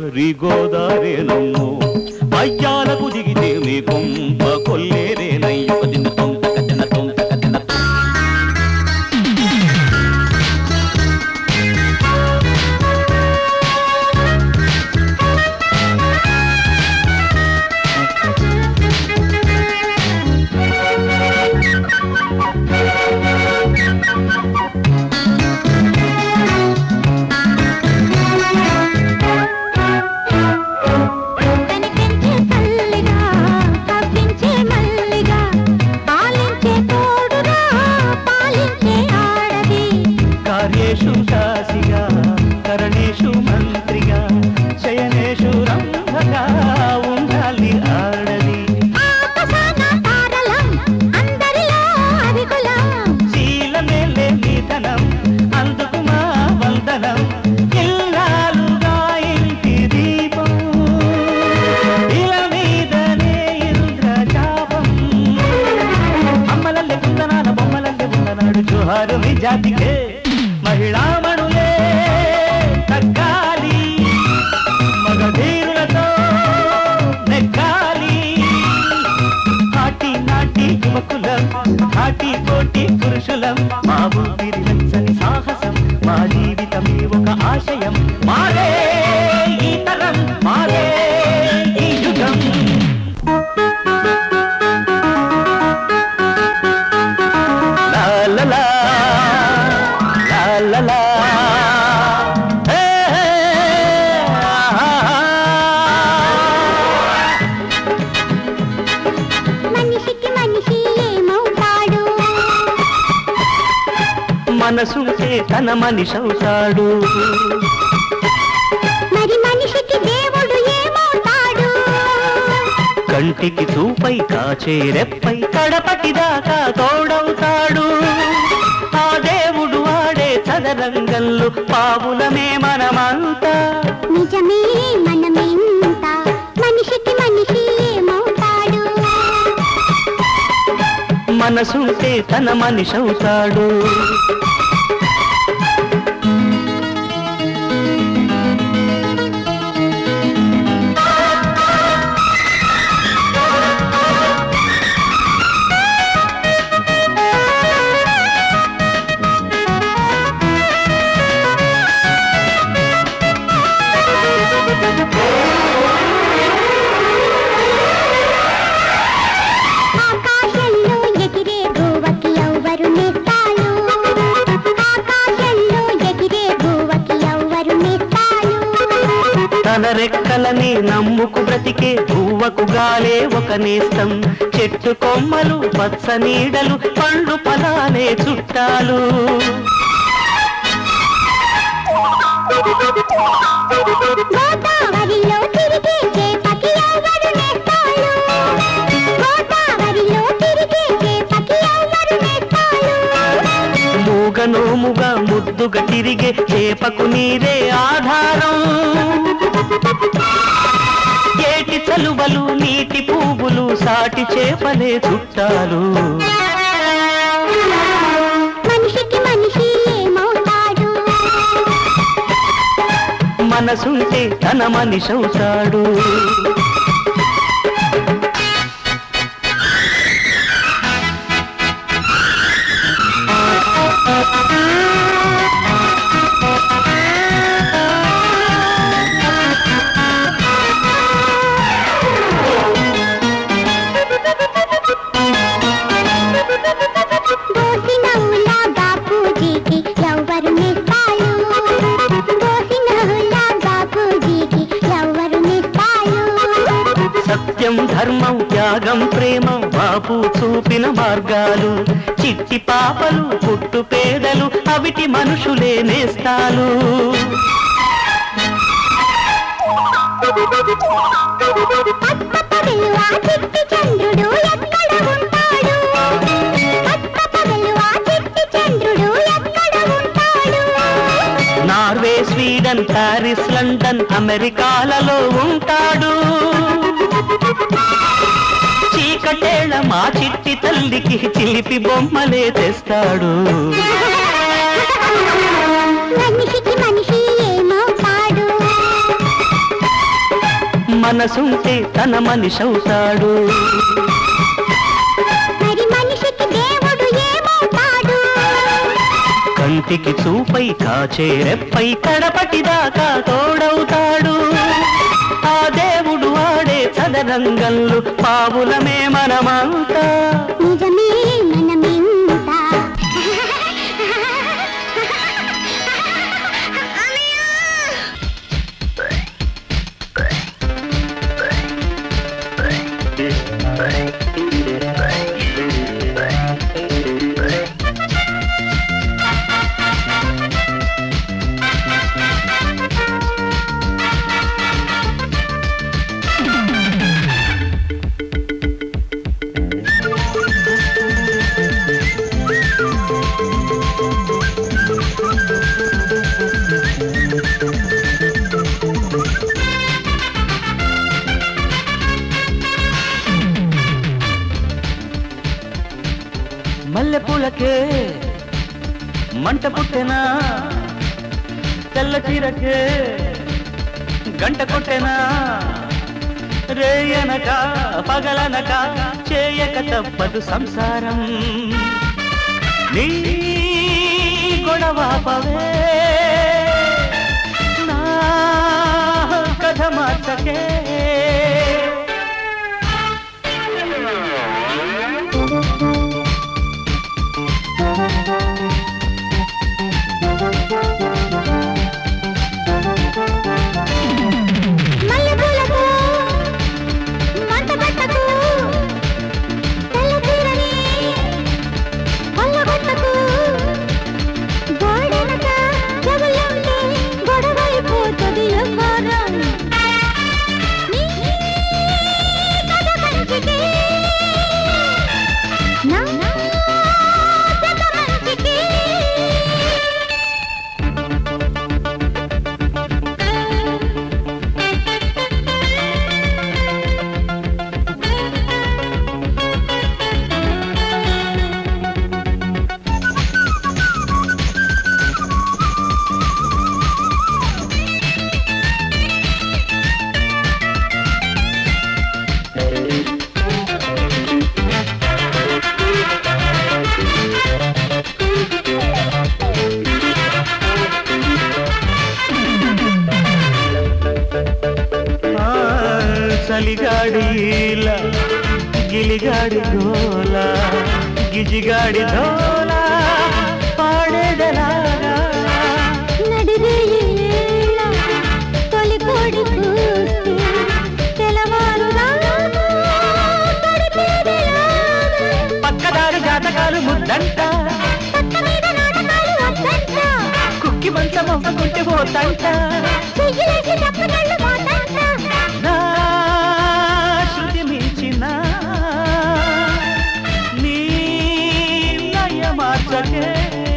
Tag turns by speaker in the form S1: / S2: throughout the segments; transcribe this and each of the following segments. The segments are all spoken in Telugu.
S1: గోదావరి గోదారేనమ్మో అయ్యాలకు దిగితే మీ కొంప కొల్లేరేనయ్య తిన్న తొంతక తిన్న తొంతక తిన్న కరణేషు మంత్రిగా శయనేషు రంభగా ఉండాలి ఆడది శీలమేలే నిధనం అందుకు మా వందనం ఇల్లాలుగా ఇంటి దీపం ఇలా మీదనే ఇంద్రజాపం అమ్మలల్లె కుందనాల బొమ్మలల్లె ఉందనాడు జోహారు మీ జాతికే మహిళామణులే తగ్గాలి మగధీరులతో నెగ్గాలి నాటి నాటి యువకులం నాటి కోటి పురుషులం మా ఊపిరి వెచ్చని సాహసం మా జీవితమే ఒక ఆశయం మారే ఈ తరం మారే ఈ యుగం లా la la hey,
S2: మనిషికి మనిషి ఏమవుతాడు
S1: మనసుంటే తన మనిషవుతాడు
S2: మరి మనిషికి దేవుడు ఏమవుతాడు
S1: కంటికి చూపై కాచే రెప్పై కడపటి దాకా తోడవుతాడు ఆ దేవుడు ఆడే చదరంగంలో పావులమే మనమంతా
S2: నిజమే మనమెంత మనిషికి మనిషి ఏమవుతాడు
S1: మనసుంటే తన మనిషవుతాడు తన రెక్కలని నమ్ముకు బ్రతికే పువ్వకు గాలే ఒక నేస్తం చెట్టు కొమ్మలు పచ్చ నీడలు పండు ఫలాలే చుట్టాలు
S2: గోదావరిలో తిరిగే చేపకి ఎవరు నేస్తాలు గోదావరిలో తిరిగే చేపకి ఎవరు నేస్తాలు
S1: మూగనోముగా ముద్దుగా తిరిగే చేపకు నీరే ఆధారం ఏటి చలువలు నీటి పువ్వులు సాటి చేపలే చుట్టాలు
S2: మనిషికి మనిషి ఏమవుతాడు
S1: మనసుంటే తన మనిషవుతాడు సత్యం ధర్మం త్యాగం ప్రేమ బాపు చూపిన మార్గాలు చిట్టి పాపలు పుట్టు పేదలు అవిటి మనుషులే నేస్తాలు నార్వే స్వీడన్ పారిస్ లండన్ అమెరికాలలో ఉంటాడు చీకటేళ మా చిట్టి తల్లికి చిలిపి బొమ్మలే తెస్తాడు
S2: మనిషికి మనిషి ఏమవుతాడు
S1: మనసుంటే తన మనిషవుతాడు.
S2: మరి మనిషికి దేవుడు ఏమవుతాడు?
S1: కంటికి చూపై కాచే రెప్పై కడపటిదాకా తోడవుతాడు. ఆ దేవుడు ఆడే చదరంగంలో పావులమే మనమంతా.
S2: నిజమే మనమింతా.
S1: మల్లెపూలకే మంట పుట్టెనా, తెల్ల చీరకే గంట కొట్టెనా, రేయనక పగలనక చేయక తప్పదు సంసారం. నీ గొడవాపవే నా కథ మార్చకే.
S2: మల్లెపూలకు మంట పెట్టకు, తెల్ల చీరని కొల్లగొట్టకు. గోడెనక జగలుంటే గొడవైపోతుంది యువరం. నీ కథ కంచికి, నా జత మంచికి.
S1: చలిగాడిల గిలిగాడి గోల గిజిగాడి ధోల పాడేదలాగా.
S2: నడిరేయేళ తొలి కోడి కూస్తే తెలవారులాగా గడిపేదెలాగా.
S1: పక్కదారి జాతకాలు ముద్దంట,
S2: పక్క మీద నాటకాలు వద్దంట.
S1: కుక్కి మంచం అవ్వకుంటే పోతంట.
S2: చెయ్యిలేసి తప్పనళ్ళు పోతంట.
S1: నా శృతి మించిన నీ లయ మార్చకే.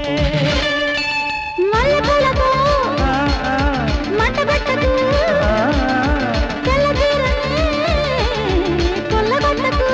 S2: మల్లెపూలకు మంట పెట్టకు, తెల్ల చీరని కొల్లగొట్టకు.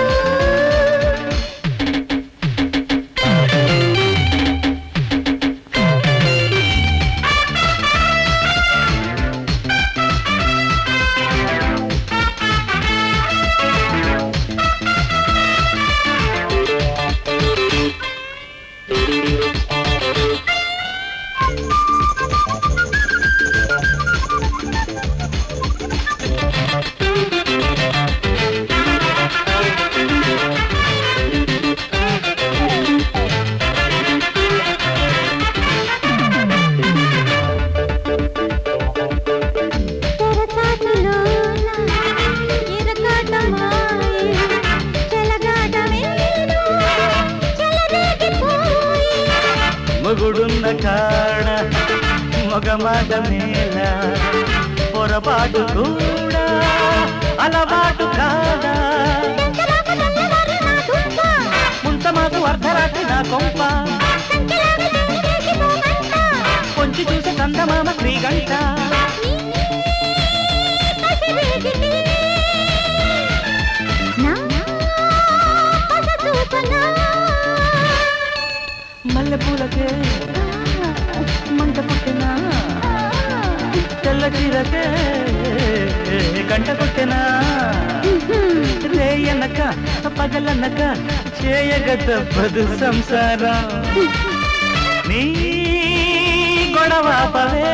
S1: మొగుడున్న కాడ మగమాట మేళ పొరపాటు కూడా అలవాటు కాదా. ముంత మాకు అర్ధరాత్రి నా కొంప కొంచెం చూసి కందమామ శ్రీగంట. మల్లెపూలకే మంట పుట్టినా, తెల్ల చీరకే గంట కొట్టినా. పగలనగా చేయగదబ్బదు సంసారం నీ గొడవ పవే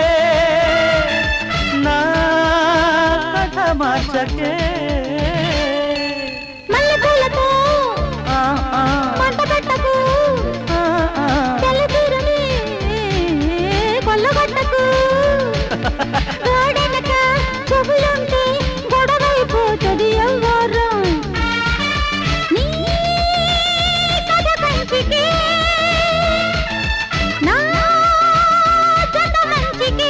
S1: నా కథ మార్చకే
S2: మల్లెపూలతో మంట పెట్టకు తెల్లతీరని కొల్లగొట్టకు గోడెనక చెవులుంటే గొడవైపోతుంది ఎవ్వరం నీ కథ కంచికి నా జత మంచికి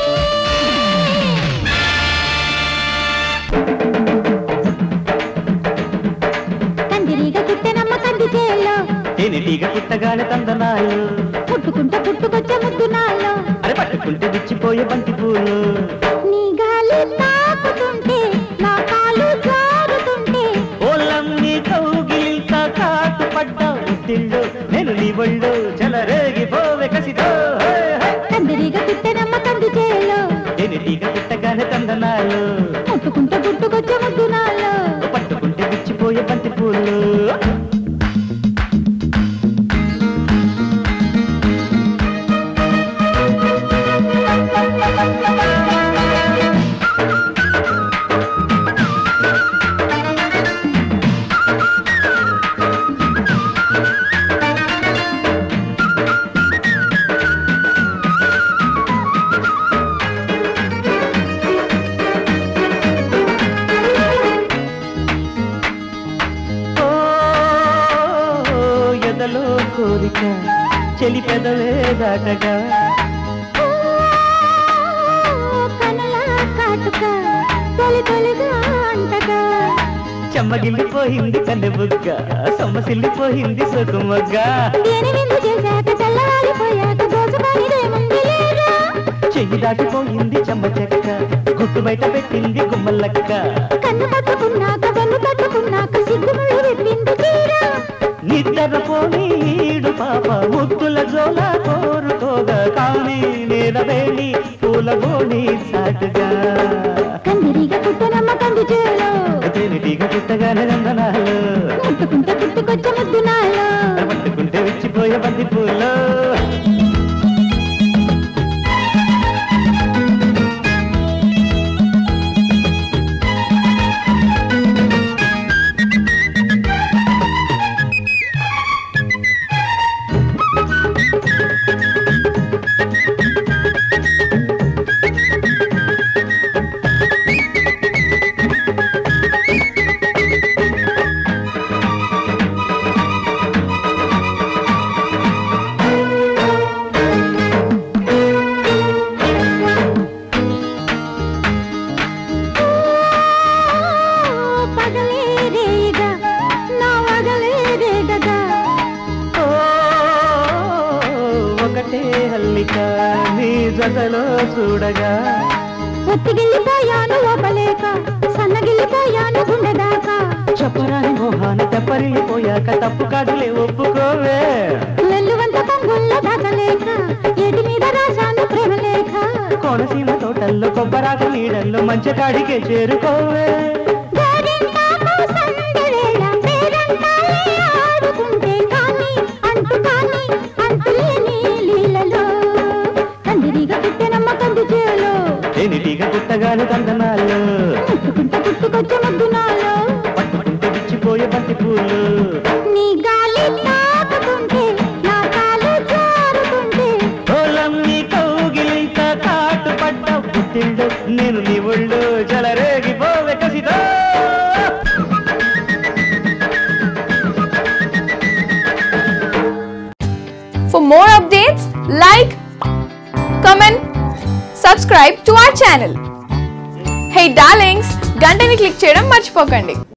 S2: కందిరీగ పుట్టెనమ్మ కంది చేలో
S1: తేనెటీగ పుట్టగానే తందనాలు
S2: పుట్టుకుంటే పుట్టుకొచ్చే ముద్దునాల్లో
S1: అరే పట్టుకుంటే విచ్చిపోయే బంతి పూలు
S2: నీ గాలి తాకుతుంటే నా కాలు జారుతుంటే
S1: ఓలమ్ని కౌగిలింత కాటు పడ్డ ఉద్దిళ్ళు నేను నీ ఒళ్ళు చెలరేగిపోవే కసితో
S2: కందిరీగ పుట్టెనమ్మ కంది చేలో
S1: తేనెటీగ పుట్టగానే తందనాలు
S2: పుట్టుకుంటే పుట్టుకొచ్చే ముద్దునాల్లో
S1: పట్టుకుంటే విచ్చిపోయే బంతి పూలు కోరిక చెలి పెదవే దాటగా
S2: కనలా కాటుక తొలి తొలిగా అంటగా
S1: చెమ్మగిల్లిపోయింది కన్నె బుగ్గ సొమ్మసిల్లిపోయింది సొగుమగ్గ
S2: దేని విందు చేశాక తెల్లవారిపోయాక దోచుకోనిదేముంది లేరా
S1: చెయ్యి దాటిపోయింది చెమ్మ చెక్క గుట్టు బయట పెట్టింది గుమ్మలక్క
S2: కన్ను పట్టుకున్నాక వెన్ను తట్టుకున్నాక సిగ్గుముళ్ళు విప్పింది తీరా
S1: నిద్రపోని ఈడు పాప ముద్దుల జోల కోరుకోగా కానీ నేరవేణి పూల బోని సాటుగా
S2: కందిరీగ పుట్టనమ్మ కంది చేలో
S1: తేనెటీగ పుట్టగానే నందనాలు
S2: ముట్టుకుంటే పుట్టుకొచ్చే ముద్దునాల్లో
S1: పట్టుకుంటే విచ్చిపోయే బంతి పూలు నీ జతలో చూడగా
S2: ఒత్తిగిల్లిపోయాను లోపలేక సన్నగిల్లిపోయాను గుండెదాకా
S1: చెప్పరాని మోహాన్ని తెప్పరిల్లిపోయాక తప్పు కాదులే ఒప్పుకోవే
S2: వెల్లువంత పొంగుల్లో దాచలేక ఏటి మీద రాశాను ప్రేమ లేఖ
S1: కోనసీమ తోటల్లో కొబ్బరాకు నీడల్లో మంచి కాడికే చేరుకోవే
S2: ఆడుకుంటే కానీ అంటులేని లీలలో కందిరీగ పుట్టెనమ్మ కంది చేలో
S1: తేనెటీగ పుట్టగానే తందనాలు
S2: ముట్టుకుంటే పుట్టుకొచ్చే ముద్దునాలో
S1: పట్టుకుంటే విచ్చిపోయే బంతి పూలు
S2: నీ గాలి తాకుతుంటే నా కాలు జారుతుంటే
S1: ఓలమ్ని కౌగిలింత కాటు పడ్డ బుద్ధిళ్ళు నేను నీ ఒళ్ళు జలరేగిపోవే కసితో
S3: For more updates, like, comment, subscribe to our channel. Hey darlings, గంటని click చేయడం మర్చిపోకండి.